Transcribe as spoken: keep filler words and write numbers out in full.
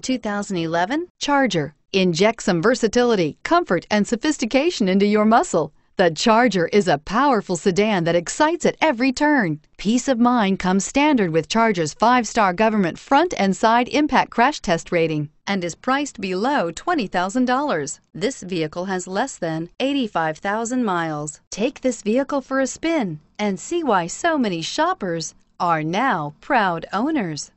two thousand eleven Charger. Inject some versatility, comfort, and sophistication into your muscle. The Charger is a powerful sedan that excites at every turn. Peace of mind comes standard with Charger's five-star government front and side impact crash test rating and is priced below twenty thousand dollars. This vehicle has less than eighty-five thousand miles. Take this vehicle for a spin and see why so many shoppers are now proud owners.